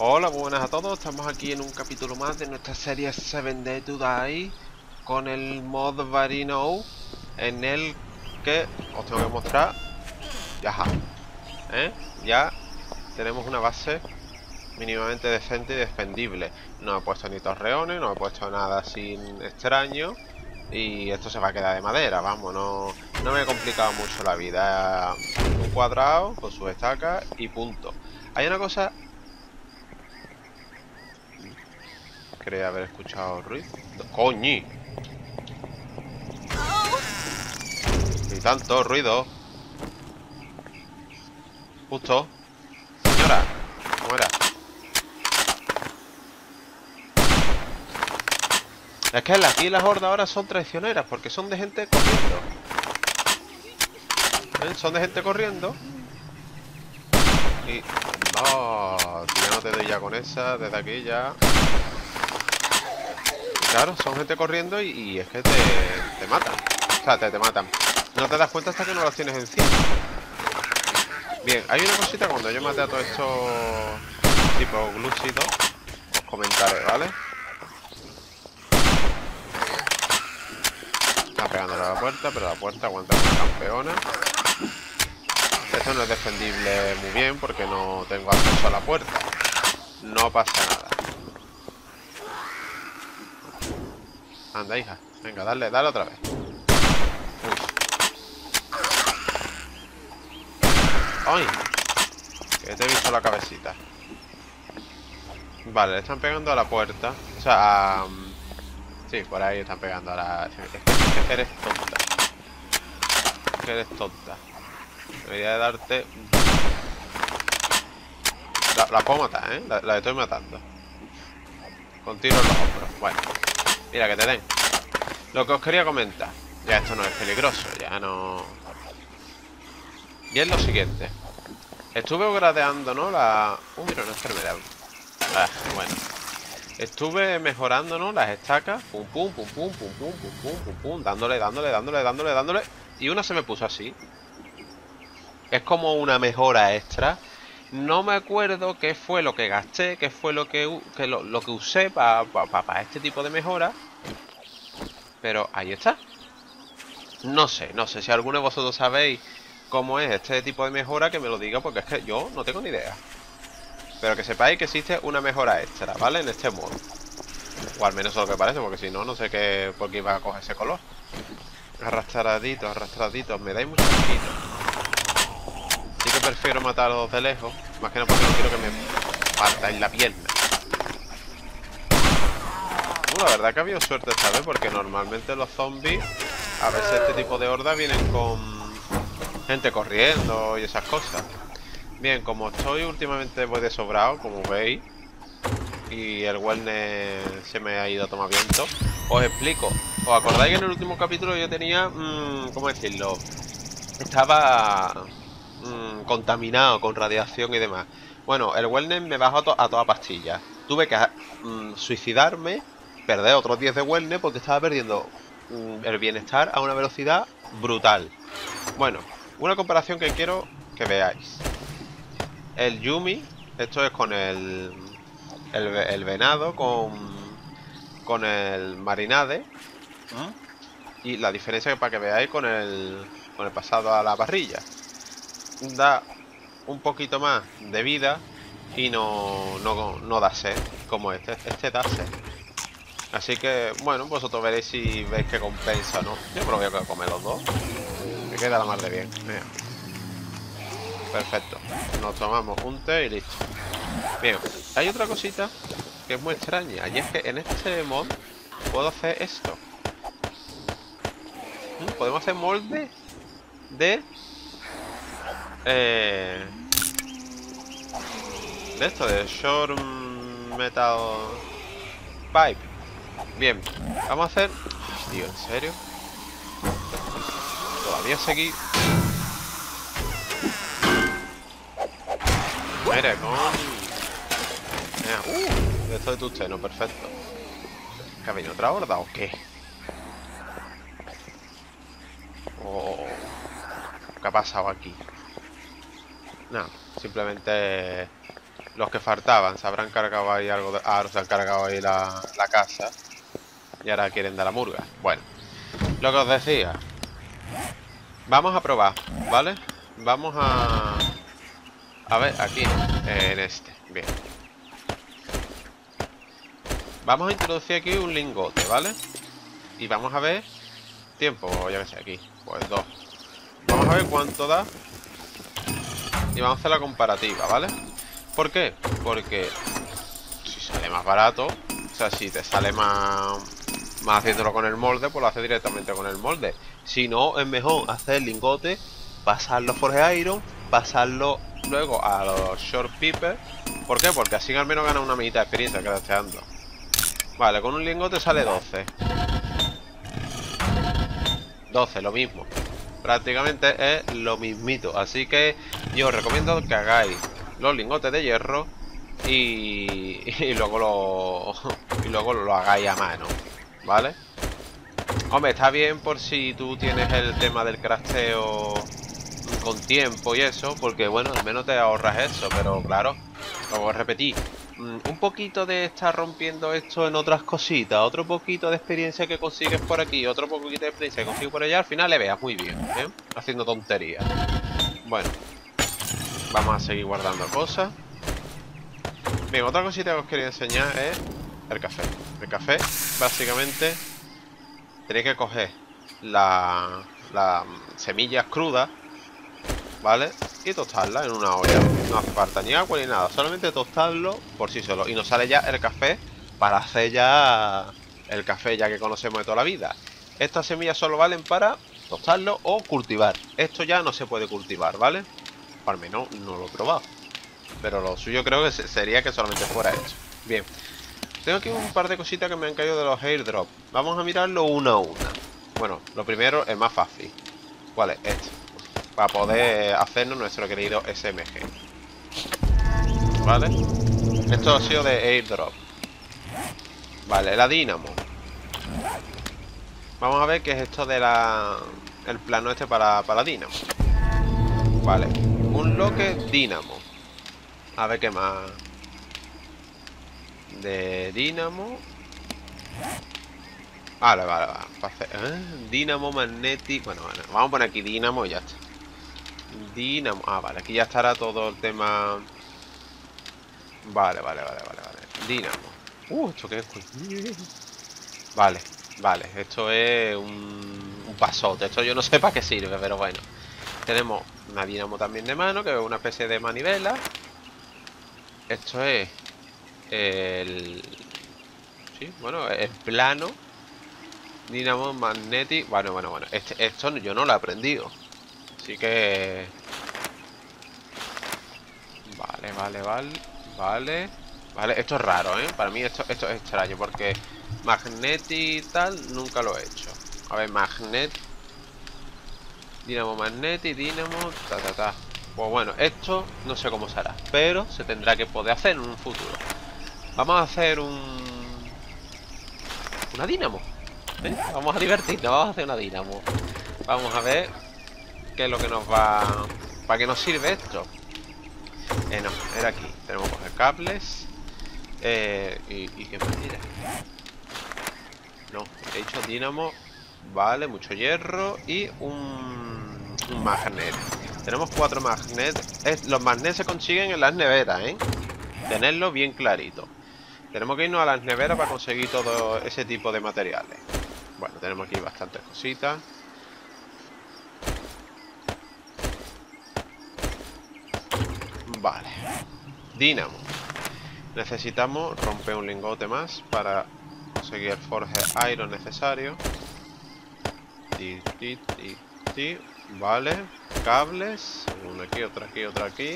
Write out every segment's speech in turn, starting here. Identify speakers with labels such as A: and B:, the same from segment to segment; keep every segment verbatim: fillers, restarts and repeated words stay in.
A: Hola, buenas a todos. Estamos aquí en un capítulo más de nuestra serie seven Days to Die con el mod Varino, en el que os tengo que mostrar. Yaja, ¿eh? Ya tenemos una base mínimamente decente y defendible. No he puesto ni torreones, no he puesto nada así extraño. Y esto se va a quedar de madera, vamos, no, no me he complicado mucho la vida. Un cuadrado con sus estacas y punto. Hay una cosa. Creo haber escuchado ruido. ¡Coñi! Y tanto ruido. Justo. Señora, ¿cómo era? Es que aquí las hordas ahora son traicioneras porque son de gente corriendo. ¿Eh? Son de gente corriendo. Y... no, ya no te doy ya con esa, desde aquí ya. Claro, son gente corriendo y, y es que te, te matan. O sea, te, te matan. No te das cuenta hasta que no las tienes encima. Bien, hay una cosita cuando yo maté a todos estos tipos glúcidos. Os comentaré, ¿vale? Está pegándole a la puerta, pero la puerta aguanta como campeona. Esto no es defendible muy bien porque no tengo acceso a la puerta. No pasa nada. Anda, hija. Venga, dale, dale otra vez. Uy. ¡Ay! Que te he visto la cabecita. Vale, le están pegando a la puerta. O sea, um, sí, por ahí están pegando a la... Es que, es que eres tonta. Es que eres tonta. Debería de darte... La, la puedo matar, ¿eh? La, la estoy matando. Con tiro en los hombros. Bueno. Mira, que te den. Lo que os quería comentar. Ya esto no es peligroso. Ya no... Y es lo siguiente. Estuve gradeando, ¿no? La... Uh, mira, una enfermedad. Ah, bueno. Estuve mejorando, ¿no? Las estacas. Pum, pum, pum, pum, pum, pum, pum, pum, pum, pum. Dándole, dándole, dándole, dándole, dándole. Y una se me puso así. Es como una mejora extra. No me acuerdo qué fue lo que gasté, qué fue lo que, que, lo, lo que usé para pa, pa, pa este tipo de mejora. Pero ahí está. No sé, no sé si alguno de vosotros sabéis cómo es este tipo de mejora, que me lo diga, porque es que yo no tengo ni idea. Pero que sepáis que existe una mejora extra, ¿vale? En este modo. O al menos eso es lo que parece, porque si no, no sé qué, por qué iba a coger ese color. Arrastraditos, arrastraditos, me dais mucho asquito. Sí que prefiero matarlos de lejos, más que nada porque no quiero que me partáis la pierna. Uh, la verdad que ha habido suerte esta vez, porque normalmente los zombies, a veces este tipo de hordas vienen con gente corriendo y esas cosas. Bien, como estoy últimamente voy de sobrado, como veis, y el wellness se me ha ido a tomar viento, os explico. ¿Os acordáis que en el último capítulo yo tenía, mmm, cómo decirlo? Estaba mmm, contaminado con radiación y demás. Bueno, el wellness me bajó a, to a toda pastilla. Tuve que mmm, suicidarme, perder otros diez de wellness porque estaba perdiendo mmm, el bienestar a una velocidad brutal. Bueno, una comparación que quiero que veáis. El Yumi, esto es con el, el, el venado, con, con el marinade. ¿Mm? Y la diferencia para que veáis con el, con el pasado a la parrilla. Da un poquito más de vida y no, no, no da sed como este. Este da sed. Así que, bueno, vosotros veréis si veis que compensa o no. Yo creo que voy a comer los dos. Me queda la mar de bien. Mira. Perfecto. Nos tomamos un té y listo. Bien, hay otra cosita que es muy extraña. Y es que en este mod puedo hacer esto. Podemos hacer molde de... Eh, de esto, de Short Metal Pipe. Bien, vamos a hacer... Tío, ¿en serio? Todavía seguí... Mire, con... Uh, esto de tu seno, perfecto. ¿Que ha venido otra horda o qué? Oh, ¿qué ha pasado aquí? No, simplemente Los que faltaban se habrán cargado ahí algo de... Ah, se han cargado ahí la, la casa. Y ahora quieren dar la murga. Bueno, lo que os decía. Vamos a probar, ¿vale? Vamos a... A ver, aquí no, en este. Bien. Vamos a introducir aquí un lingote, ¿vale? Y vamos a ver... Tiempo, ya que sé, aquí. Pues dos. Vamos a ver cuánto da. Y vamos a hacer la comparativa, ¿vale? ¿Por qué? Porque si sale más barato, o sea, si te sale más, más haciéndolo con el molde, pues lo haces directamente con el molde. Si no, es mejor hacer el lingote, pasarlo Forge Iron, pasarlo luego a los Short Piper. ¿Por qué? Porque así al menos gana una mitad de experiencia crafteando. Vale, con un lingote sale doce. doce, lo mismo. Prácticamente es lo mismito. Así que yo os recomiendo que hagáis los lingotes de hierro y, y luego lo y luego lo hagáis a mano, ¿vale? Hombre, está bien por si tú tienes el tema del crafteo con tiempo y eso, porque bueno, al menos te ahorras eso, pero claro, lo voy a repetir. Un poquito de estar rompiendo esto en otras cositas, otro poquito de experiencia que consigues por aquí, otro poquito de experiencia que consigues por allá, al final le veas muy bien, ¿eh? Haciendo tonterías. Bueno, vamos a seguir guardando cosas. Bien, otra cosita que os quería enseñar es el café. El café, básicamente, tenéis que coger las la semillas crudas, ¿vale? Y tostarla en una olla. No hace falta ni agua ni nada, solamente tostarlo por sí solo. Y nos sale ya el café para hacer ya el café ya que conocemos de toda la vida. Estas semillas solo valen para tostarlo o cultivar. Esto ya no se puede cultivar, ¿vale? O al menos no lo he probado. Pero lo suyo creo que sería que solamente fuera esto. Bien. Tengo aquí un par de cositas que me han caído de los airdrops. Vamos a mirarlo una a una. Bueno, lo primero es más fácil. ¿Cuál es? Este. Para poder hacernos nuestro querido S M G. ¿Vale? Esto ha sido de airdrop. Vale, la Dynamo. Vamos a ver qué es esto de la... El plano este para, para la Dynamo. Vale. Un bloque Dynamo. A ver qué más. De Dynamo. Vale, vale, vale. ¿Eh? Dynamo Magnetic. Bueno, bueno, vamos a poner aquí Dynamo y ya está. Dynamo. Ah, vale, aquí ya estará todo el tema. Vale, vale, vale, vale, vale. Dynamo. Uh, ¿esto qué es? Vale, vale. Esto es un, un pasote. Esto yo no sé para qué sirve, pero bueno. Tenemos una Dynamo también de mano, que es una especie de manivela. Esto es el... Sí, bueno, el plano. Dynamo Magnetic. Bueno, bueno, bueno. Este, esto yo no lo he aprendido. Así que... Vale, vale, vale. Vale. Vale, esto es raro, ¿eh? Para mí esto, esto es extraño porque Magnetic y tal nunca lo he hecho. A ver, Magnet. Dynamo Magnetic, Dynamo, ta, ta, ta. Pues bueno, esto no sé cómo será, pero se tendrá que poder hacer en un futuro. Vamos a hacer un... Una Dynamo. ¿Eh? Vamos a divertirnos, vamos a hacer una Dynamo. Vamos a ver qué es lo que nos va... ¿Para qué nos sirve esto? Eh, no, era aquí. Tenemos que coger cables. Eh, y, ¿Y qué más tira? No, he dicho Dynamo. Vale, mucho hierro y un, un magnet. Tenemos cuatro magnets. Es, los magnets se consiguen en las neveras, ¿eh? Tenerlo bien clarito. Tenemos que irnos a las neveras para conseguir todo ese tipo de materiales. Bueno, tenemos aquí bastantes cositas. Vale. Dynamo. Necesitamos romper un lingote más para conseguir el Forge Iron necesario. Ti, ti, ti, ti. Vale. Cables. Uno aquí, otro aquí, otro aquí.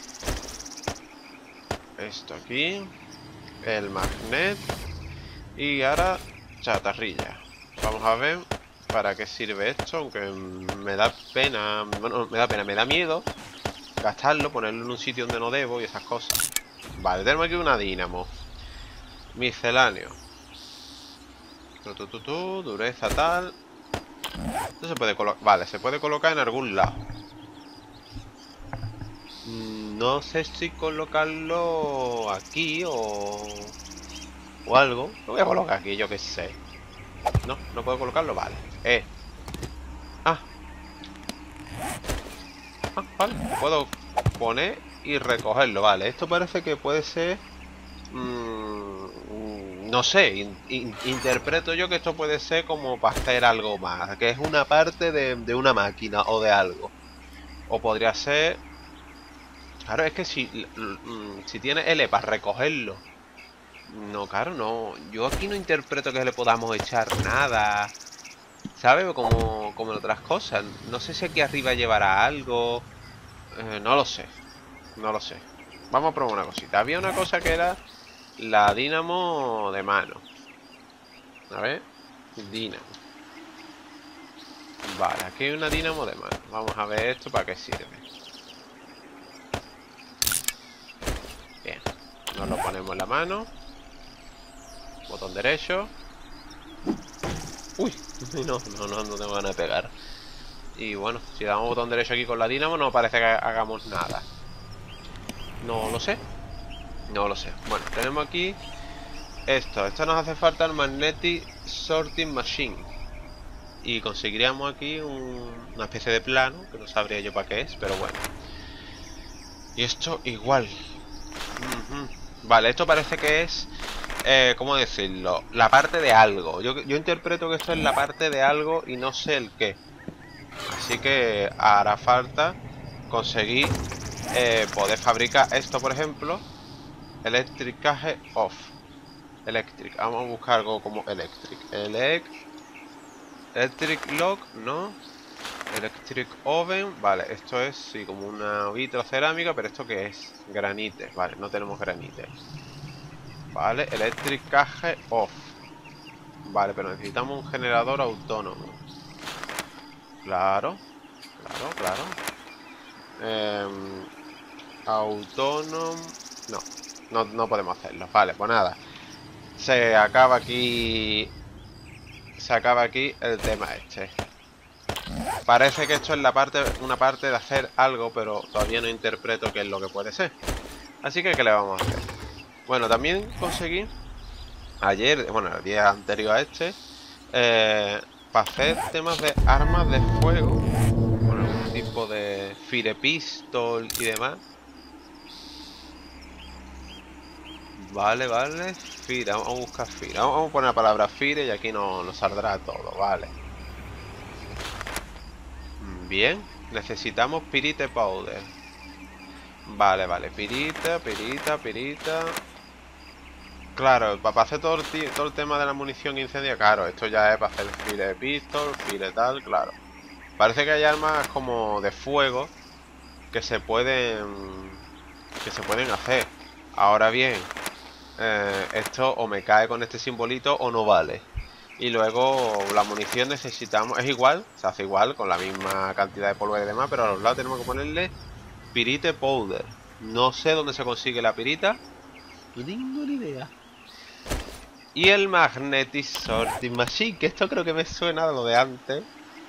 A: Esto aquí. El magnet. Y ahora chatarrilla. Vamos a ver para qué sirve esto. Aunque me da pena. Bueno, me da pena, me da miedo gastarlo, ponerlo en un sitio donde no debo y esas cosas. Vale, tenemos aquí una Dynamo. Misceláneo. Tu, tu, tu, tu, dureza tal. Esto se puede colocar. Vale, se puede colocar en algún lado. Mm, no sé si colocarlo aquí o... o algo. Lo voy a colocar aquí, yo qué sé. No, no puedo colocarlo, vale. Eh. Ah. Ah, vale. Puedo poner y recogerlo, vale. Esto parece que puede ser... Mmm, no sé, in, in, interpreto yo que esto puede ser como para hacer algo más. Que es una parte de, de una máquina o de algo. O podría ser... Claro, es que si, si tiene L para recogerlo. No, claro, no. Yo aquí no interpreto que le podamos echar nada. ¿Sabes? Como, como en otras cosas. No sé si aquí arriba llevará algo. Eh, no lo sé. No lo sé. Vamos a probar una cosita. Había una cosa que era la dínamo de mano. A ver. Dínamo. Vale, aquí hay una dínamo de mano. Vamos a ver esto para qué sirve. Bien. Nos lo ponemos en la mano. Botón derecho. Uy, no, no, no, no tengo ganas de pegar. Y bueno, si damos botón derecho aquí con la dínamo, no parece que hagamos nada. No lo sé. No lo sé. Bueno, tenemos aquí esto. Esto nos hace falta el Magnetic Sorting Machine. Y conseguiríamos aquí un, una especie de plano, que no sabría yo para qué es, pero bueno. Y esto igual. Uh-huh. Vale, esto parece que es... Eh, ¿cómo decirlo? La parte de algo. Yo, yo interpreto que esto es la parte de algo y no sé el qué. Así que hará falta conseguir eh, poder fabricar esto, por ejemplo. Electric Cage Off. Electric. Vamos a buscar algo como Electric. Elec Electric Lock, ¿no? Electric Oven. Vale, esto es, sí, como una vitrocerámica, pero ¿esto qué es? Granite. Vale, no tenemos granite. Vale, Electric Cage Off. Vale, pero necesitamos un generador autónomo. Claro, claro, claro. Eh, autónomo. No, no, no podemos hacerlo. Vale, pues nada. Se acaba aquí. Se acaba aquí el tema este. Parece que esto es la parte, una parte de hacer algo, pero todavía no interpreto qué es lo que puede ser. Así que, ¿qué le vamos a hacer? Bueno, también conseguí ayer, bueno, el día anterior a este, eh, para hacer temas de armas de fuego, con algún tipo de fire pistol y demás. Vale, vale, fire, vamos a buscar fire. Vamos a poner la palabra fire y aquí nos no saldrá todo, vale. Bien, necesitamos pirite powder. Vale, vale, pirita, pirita, pirita. Claro, para hacer todo el, todo el tema de la munición incendia, claro, esto ya es para hacer fire pistol, fire tal, claro. Parece que hay armas como de fuego que se pueden que se pueden hacer. Ahora bien, eh, esto o me cae con este simbolito o no vale. Y luego la munición necesitamos, es igual, se hace igual con la misma cantidad de pólvora y demás, pero a los lados tenemos que ponerle pirite powder. No sé dónde se consigue la pirita, no tengo ni idea. Y el Magnetic Sorting Machine, que esto creo que me suena a lo de antes.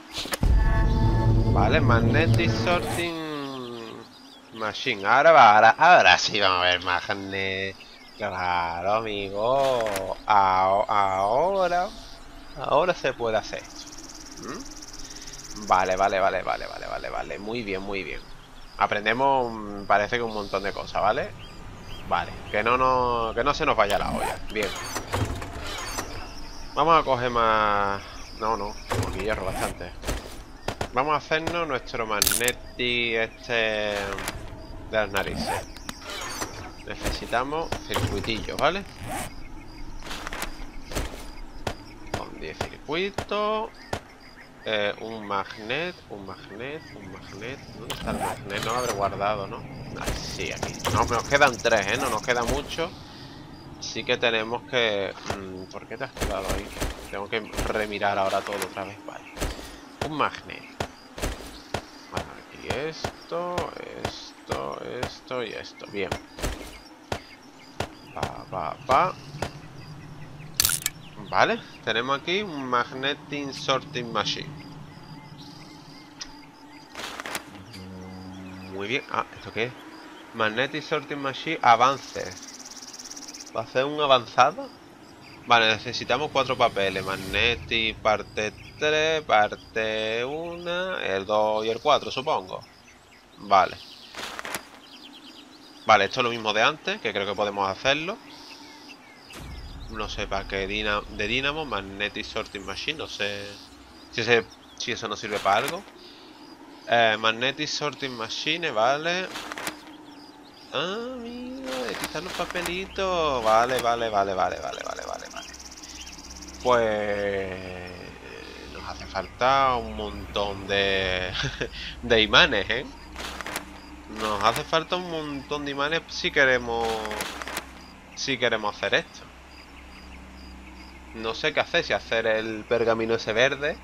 A: Vale, Magnetic Sorting Machine. Ahora va, ahora, ahora sí vamos a ver Magnet. Claro, amigo. Ahora, ahora se puede hacer esto. ¿Mm? Vale, vale, vale, vale, vale, vale, vale. Muy bien, muy bien. Aprendemos, parece que un montón de cosas, ¿vale? Vale, que no, no, que no se nos vaya la olla. Bien. Vamos a coger más... No, no, aquí hierro bastante. Vamos a hacernos nuestro magneti este de las narices. Necesitamos circuitillos, ¿vale? Con diez circuitos. Eh, un magnet, un magnet, un magnet. ¿Dónde está el magnet? No lo habré guardado, ¿no? Ah, sí, aquí. No, nos quedan tres, ¿eh? No nos queda mucho. Sí que tenemos que... ¿Por qué te has quedado ahí? Tengo que remirar ahora todo otra vez. Vale. Un magnet. Vale, aquí esto, esto, esto y esto. Bien. Pa, pa, pa. Vale. Tenemos aquí un Magnetic Sorting Machine. Muy bien. Ah, ¿esto qué es? Magnetic Sorting Machine, avance. ¿Va a hacer un avanzado? Vale, necesitamos cuatro papeles. Magnetic, parte tres, parte uno, el dos y el cuatro, supongo. Vale. Vale, esto es lo mismo de antes, que creo que podemos hacerlo. No sé para qué de Dynamo, Magnetic Sorting Machine, no sé si, ese, si eso nos sirve para algo. Eh, Magnetic Sorting Machine, vale. Ah, mira, de quitar los papelitos. Vale, vale, vale, vale, vale, vale, vale, vale. Pues nos hace falta un montón de, de imanes, ¿eh? Nos hace falta un montón de imanes si queremos si queremos hacer esto. No sé qué hacer, si hacer el pergamino ese verde.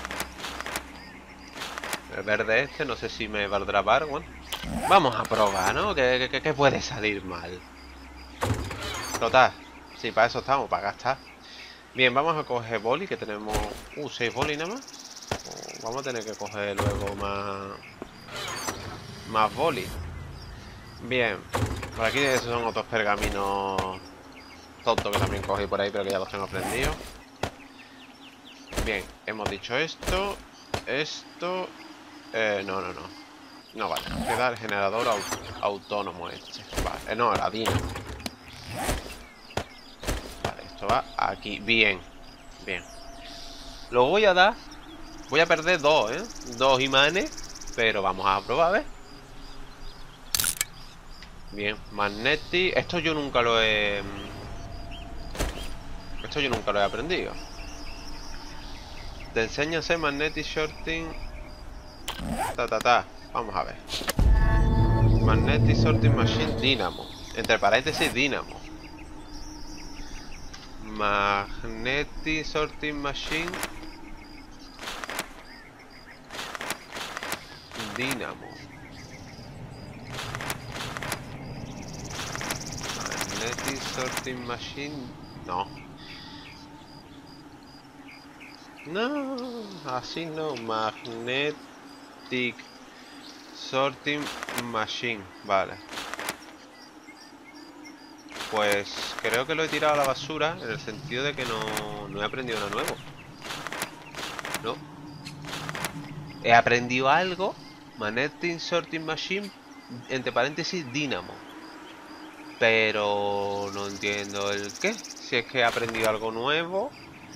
A: El verde este, no sé si me valdrá para algo. Vamos a probar, ¿no? ¿Qué, qué, qué puede salir mal? Total, sí, para eso estamos, para gastar. Bien, vamos a coger boli, que tenemos... Uh, seis boli nada más. Oh, vamos a tener que coger luego más... Más boli. Bien, por aquí esos son otros pergaminos tontos que también cogí por ahí, pero que ya los tengo aprendidos. Bien, hemos dicho esto. Esto... Eh, no, no, no. No, vale, nos queda el generador aut autónomo este. Vale, no, la Dynamo. Vale, esto va aquí. Bien, bien. Lo voy a dar. Voy a perder dos, ¿eh? Dos imanes. Pero vamos a probar, ¿ves? Bien, Magnetic. Esto yo nunca lo he... Esto yo nunca lo he aprendido. Te enseño a hacer Magnetic Sorting. Ta, ta, ta. Vamos a ver. Magnetic Sorting Machine Dynamo. Entre paréntesis, Dynamo. Magnetic Sorting Machine Dynamo. Magnetic Sorting Machine. No. No, así no. Magnetic Sorting Machine. Vale. Pues creo que lo he tirado a la basura, en el sentido de que no, no he aprendido nada nuevo. No. He aprendido algo. Magnetic Sorting Machine, entre paréntesis, Dynamo. Pero no entiendo el qué. Si es que he aprendido algo nuevo.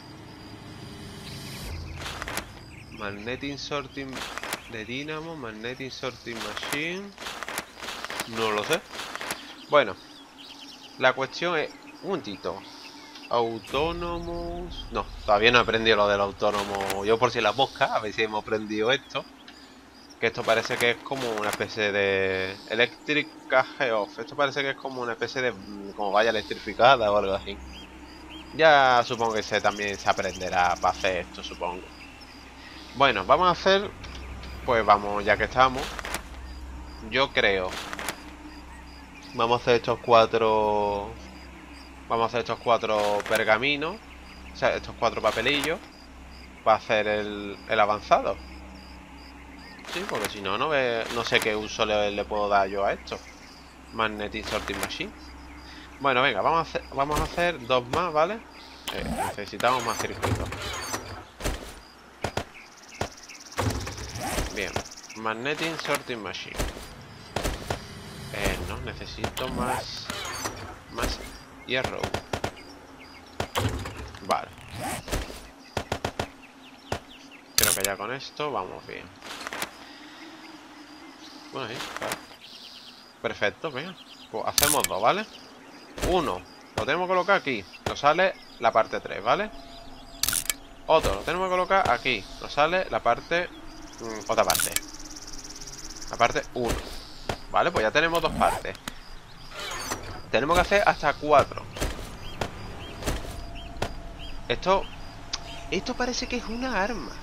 A: Magnetic Sorting de Dynamo, Magnetic Sorting Machine. No lo sé. Bueno, la cuestión es un momentito. Autónomos. No, todavía no he aprendido lo del autónomo. Yo por si las moscas, a ver si hemos aprendido esto. Que esto parece que es como una especie de Electric Cage Off. Esto parece que es como una especie de como valla electrificada o algo así. Ya supongo que se también se aprenderá para hacer esto, supongo. Bueno, vamos a hacer. Pues vamos, ya que estamos. Yo creo. Vamos a hacer estos cuatro. Vamos a hacer estos cuatro pergaminos. O sea, estos cuatro papelillos. Para hacer el, el avanzado. Sí, porque si no, no, ve, no sé qué uso le, le puedo dar yo a esto. Magnetic Sorting Machine. Bueno, venga, vamos a hacer, vamos a hacer dos más, ¿vale? Eh, necesitamos más circuitos. Bien. Magnetic Sorting Machine. Eh, no, necesito más... Más hierro. Vale. Creo que ya con esto vamos bien. Bueno, ahí, claro. Perfecto, venga. Pues hacemos dos, ¿vale? Uno, lo tenemos que colocar aquí. Nos sale la parte tres, ¿vale? Otro, lo tenemos que colocar aquí. Nos sale la parte... Mmm, otra parte. La parte uno. Vale, pues ya tenemos dos partes. Tenemos que hacer hasta cuatro. Esto... Esto parece que es una arma.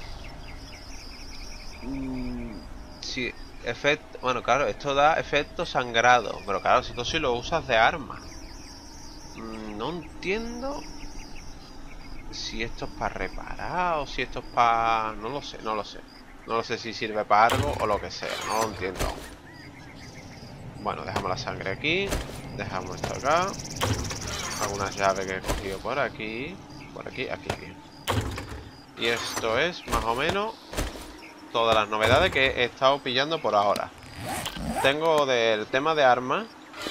A: Mm, sí, efecto... Bueno, claro, esto da efecto sangrado. Pero claro, si esto sí lo usas de arma. Mm, no entiendo... Si esto es para reparar o si esto es para... No lo sé, no lo sé. No lo sé si sirve para algo o lo que sea. No lo entiendo. Bueno, dejamos la sangre aquí. Dejamos esto acá. Algunas llaves que he cogido por aquí. Por aquí, aquí, aquí. Y esto es más o menos todas las novedades que he estado pillando por ahora. Tengo del tema de armas.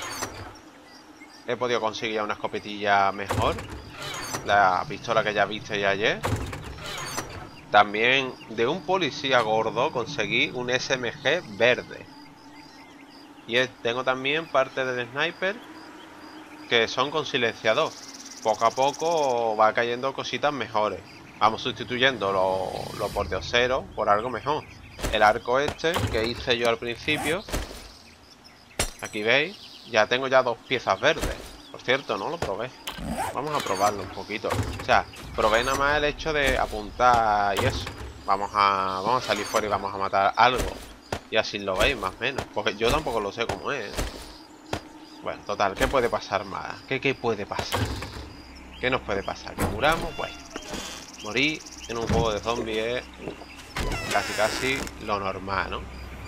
A: He podido conseguir ya una escopetilla mejor. La pistola que ya viste ayer. También de un policía gordo conseguí un S M G verde. Y es, tengo también parte del sniper que son con silenciador. Poco a poco va cayendo cositas mejores. Vamos sustituyendo los lo pordioseros por algo mejor. El arco este que hice yo al principio. Aquí veis, ya tengo ya dos piezas verdes. Por cierto, no lo probé. Vamos a probarlo un poquito. O sea, probé nada más el hecho de apuntar y eso. Vamos a, vamos a salir fuera y vamos a matar algo. Y así lo veis más o menos. Porque yo tampoco lo sé cómo es. Bueno, total, ¿qué puede pasar más? ¿Qué, qué puede pasar? ¿Qué nos puede pasar? ¿Que muramos? Pues morir en un juego de zombies es casi casi lo normal, ¿no?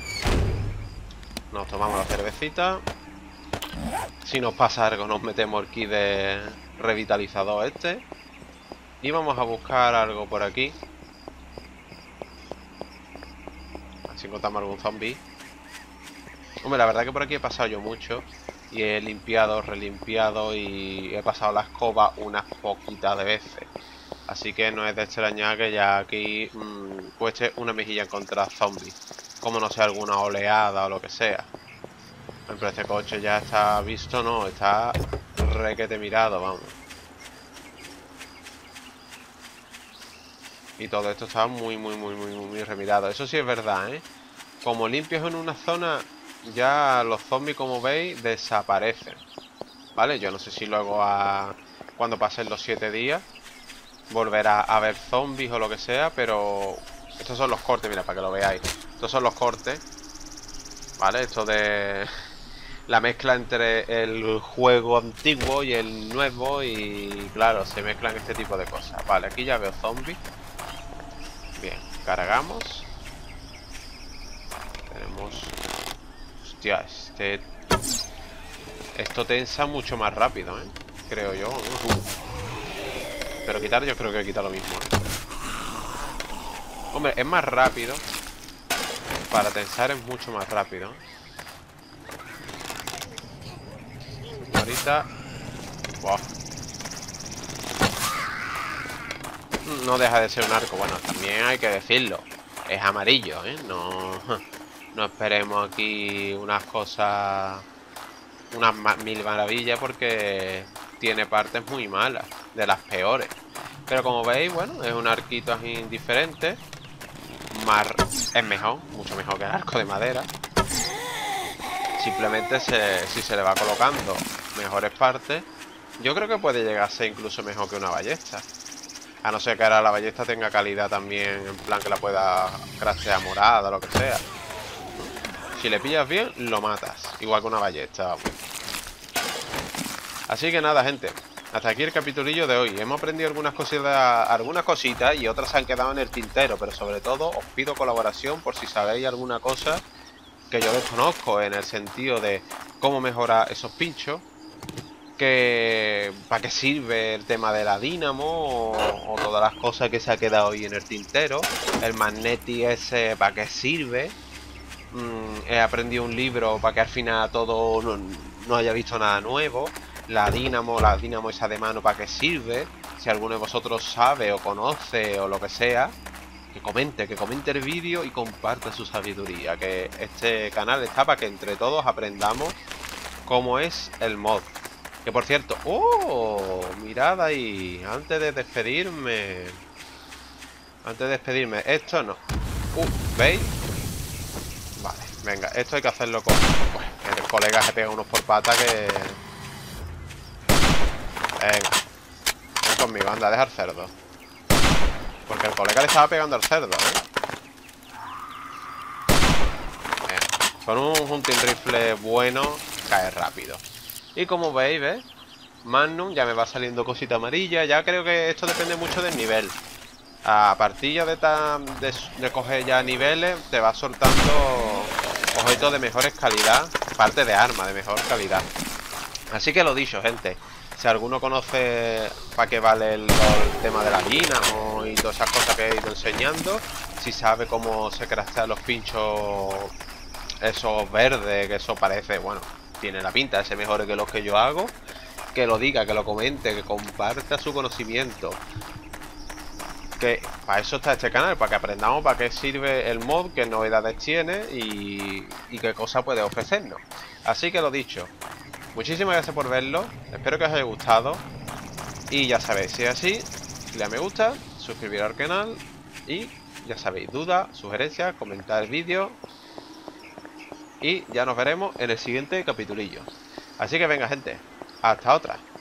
A: Nos tomamos la cervecita. Si nos pasa algo nos metemos aquí de revitalizador este. Y vamos a buscar algo por aquí. Así encontramos algún zombie. Hombre, la verdad que por aquí he pasado yo mucho. Y he limpiado, relimpiado y he pasado la escoba unas poquitas de veces. Así que no es de extrañar que ya aquí mmm, cueste una mejilla encontrar zombies. Como no sea alguna oleada o lo que sea. Pero este coche ya está visto, no, está requete mirado, vamos. Y todo esto está muy, muy, muy, muy, muy remirado. Eso sí es verdad, ¿eh? Como limpios en una zona, ya los zombies, como veis, desaparecen. ¿Vale? Yo no sé si luego a... cuando pasen los siete días volverá a haber zombies o lo que sea, pero... estos son los cortes, mira, para que lo veáis. Estos son los cortes. ¿Vale? Esto de... la mezcla entre el juego antiguo y el nuevo y claro, se mezclan este tipo de cosas. Vale, aquí ya veo zombies. Bien, cargamos. Tenemos... hostia, este... esto tensa mucho más rápido, ¿eh? Creo yo. Pero quitar yo creo que quita lo mismo, ¿eh? Hombre, es más rápido. Para tensar es mucho más rápido. Ahorita... wow. No deja de ser un arco. Bueno, también hay que decirlo. Es amarillo, ¿eh? No, no esperemos aquí unas cosas... unas mil maravillas porque tiene partes muy malas. De las peores. Pero como veis, bueno, es un arquito así indiferente. Más... es mejor. Mucho mejor que el arco de madera. Simplemente se, si se le va colocando mejores partes, yo creo que puede llegar a ser incluso mejor que una ballesta. A no ser que ahora la ballesta tenga calidad también, en plan que la pueda craftear morada o lo que sea. Si le pillas bien, lo matas. Igual que una ballesta, vamos. Así que nada, gente. Hasta aquí el capitulillo de hoy. Hemos aprendido algunas cositas, algunas cositas y otras se han quedado en el tintero. Pero sobre todo os pido colaboración por si sabéis alguna cosa que yo desconozco, en el sentido de cómo mejorar esos pinchos, que para qué sirve el tema de la dínamo o, o todas las cosas que se ha quedado hoy en el tintero, el magneti ese para qué sirve. mm, he aprendido un libro para que al final todo no, no haya visto nada nuevo. La dínamo, la dínamo esa de mano para qué sirve, si alguno de vosotros sabe o conoce o lo que sea, que comente, que comente el vídeo y comparte su sabiduría, que este canal está para que entre todos aprendamos cómo es el mod. Que por cierto, ¡oh! Mirad ahí, antes de despedirme, antes de despedirme, esto no. Uh, ¿veis? Vale, venga, esto hay que hacerlo con... bueno, el colega se pega unos por pata que... venga, ven conmigo, anda, deja el cerdo. Porque el colega le estaba pegando al cerdo, ¿eh? Bien. Con un hunting rifle bueno, cae rápido. Y como veis, ¿ves? Magnum ya me va saliendo cosita amarilla. Ya creo que esto depende mucho del nivel. A partir ya de, tan, de, de coger ya niveles, te va soltando objetos de mejores calidad, parte de arma de mejor calidad. Así que lo dicho, gente, si alguno conoce para qué vale el, el tema de la dínamo y todas esas cosas que he ido enseñando, si sabe cómo se craftean los pinchos esos verdes, que eso parece, bueno, tiene la pinta de ser mejor que los que yo hago, que lo diga, que lo comente, que comparta su conocimiento. Que para eso está este canal, para que aprendamos para qué sirve el mod, qué novedades tiene y, y qué cosa puede ofrecernos. Así que lo dicho, muchísimas gracias por verlo, espero que os haya gustado. Y ya sabéis, si es así, le a me gusta, suscribiros al canal y ya sabéis, dudas, sugerencias, comentar el vídeo. Y ya nos veremos en el siguiente capitulillo. Así que venga, gente, hasta otra.